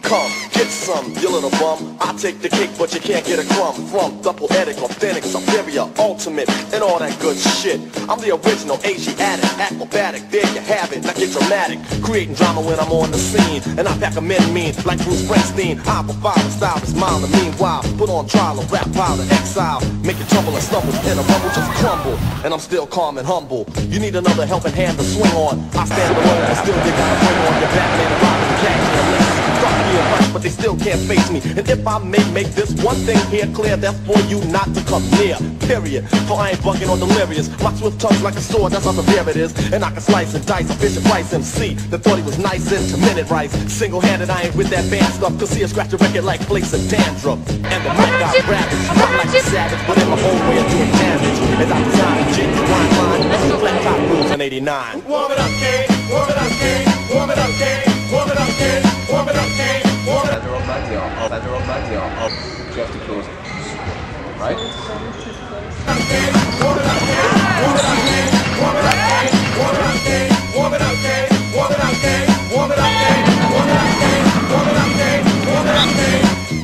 Come, get some, you little bum. I take the cake, but you can't get a crumb. From the poetic, authentic, superior, ultimate, and all that good shit. I'm the original Asiatic, acrobatic, there you have it. Now get dramatic, creating drama when I'm on the scene. And I pack a men mean, like Bruce Springsteen. I provide a style that's mild and meanwhile. Put on trial, a rap pile of exile. Make it tumble and stumble, and a rumble just crumble. And I'm still calm and humble. You need another helping hand to swing on. I stand alone, but still you gotta bring on your Batman and Robin and Catman and Lynx. Start me a rush, but they still can't face me. And if I may make this one thing here clear, that's for you not to come near, period. For I ain't bugging or delirious. My swift tongue's like a sword, that's how severe it is. And I can slice and dice a Bishop Rice MC that thought he was nice into minute rice. Single-handed, I ain't with that band stuff. Cause see a scratch a record like flakes of dandruff. And the mic got ravaged, not like a savage, but in my own way of doing damage. As I design a genuine line, that's the flat top rules in '89. Warm it up, King. Warm it up, King. Warm it up, King. Warm it up, King. Warm it up, King. Warm it up. Better on back here. Oh, you have to close it. Right? Warm it up, King. Warm it up, King. Warm it up, King. Warm it up, King. Warm it up, King. Warm it up, King. Warm it up, King. Warm it up, King. Warm it up, King. Warm it up, King. Warm it up, King.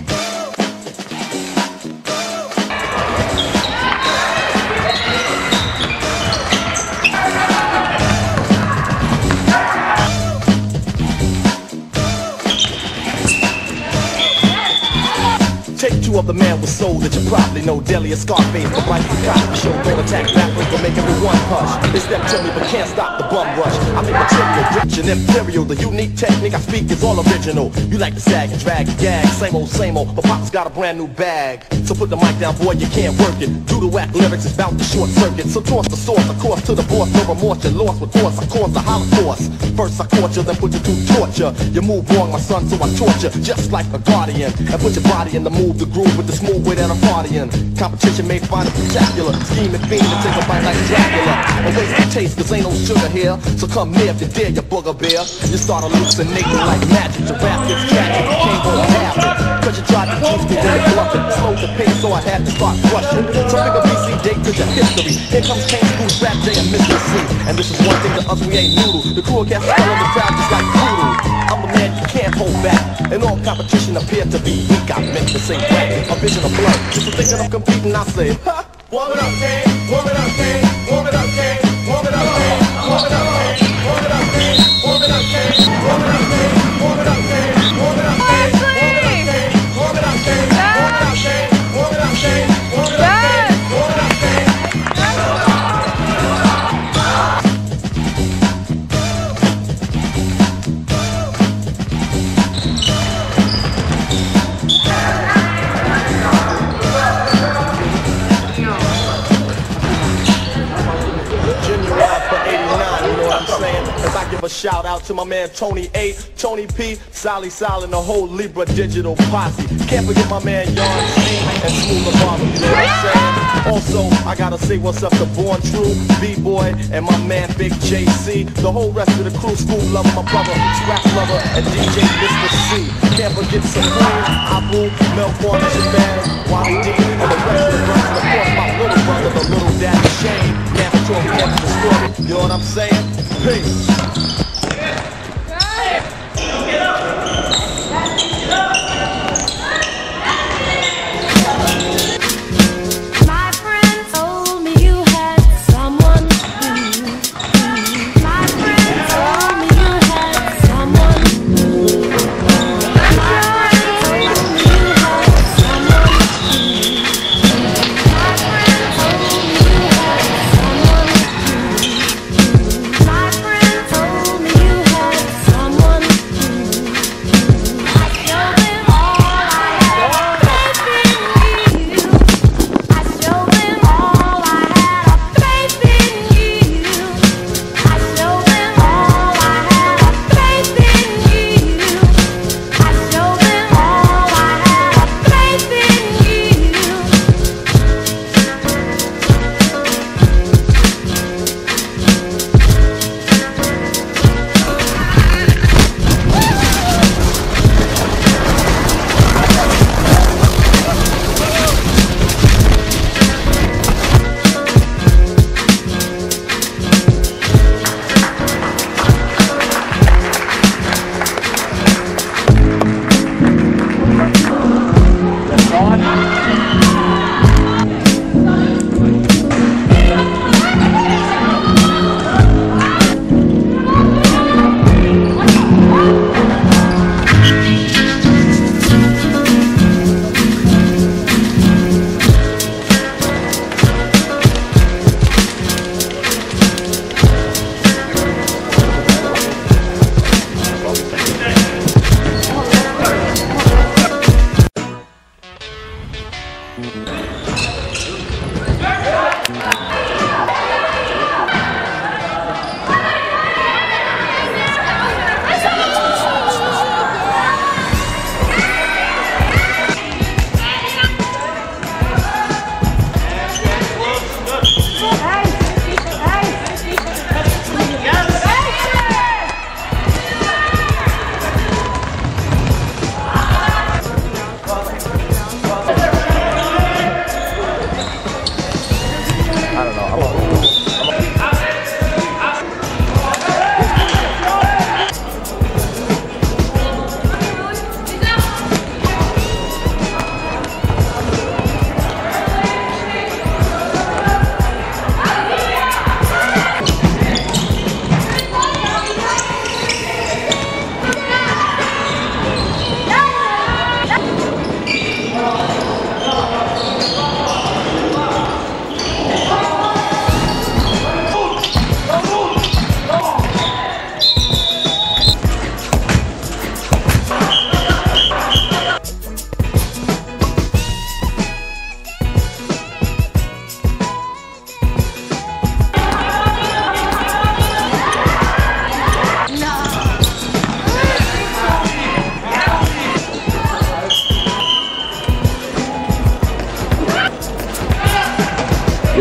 Take two of the man with soul that you probably know. Deli or Scarface, the right for Cosby Show. Don't attack backwards but make everyone hush. They step to me but can't stop the bum rush. I make material rich and imperial. The unique technique I speak is all original. You like to sag and drag and gag, same old, but Papa's got a brand new bag. So put the mic down, boy, you can't work it. Do the whack lyrics, it's bout to short circuit. So toss the source, of course, to the boss. No remorse, you're lost with force. I cause the Holocaust. First I caught you, then put you through torture. You move wrong, my son, so I torture just like a guardian. And put your body in the move, the groove with the smooth way that I'm partying. Competition may find it spectacular. Scheme and fiend to take a bite like Dracula. And waste the taste, cause ain't no sugar here. So come near if you dare, you booger bear. You start hallucinating like magic. Your rap gets tragic, you can't go half it. Cause you tried to juice me, then you bluff it. Slow the pace, so I had to start rushing. So pick a BC date, cause your history. Here comes Kane School's Rap Day and Mr. C. And this is one thing to us, we ain't noodle. The crew cast spell on the crowd just like voodoo. I'm the man you can't hold back. And all competition appear to be weak. I meant to say black, a vision of blood. Just for thinking I'm competing, I say, ha! Warm it up, King. Warm it up, King. Warm it up, King. Warm it up, King. Warm it up, King. Warm it up, King. Warm it up, King. Warm it up, King. Warm it up, King. Warm it up, King. Warm it up, King. Warm it up, King. Warm it up, King. Warm it up, King. Warm it up, King. Warm it up, King. A shout out to my man Tony A, Tony P, Sally Sal, and the whole Libra Digital posse. Can't forget my man Yarn C and Smooth the Barber, you know what I'm saying? Also, I gotta say what's up to Born True, B-Boy, and my man Big JC. The whole rest of the crew, School Lover, my brother, Scratch Lover, and DJ Mr. C. Can't forget Supreme, Abu, Melform, Shabazz, Wally D, and the rest of the brothers, and of course my little brother, the little daddy Shane. Mandatory extra story, you know what I'm saying? Peace. My friend told me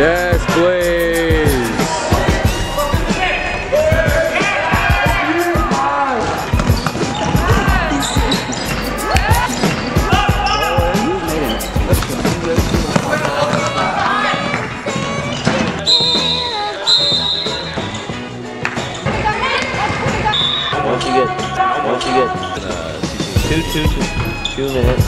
Yes, please. Once you get 2 minutes.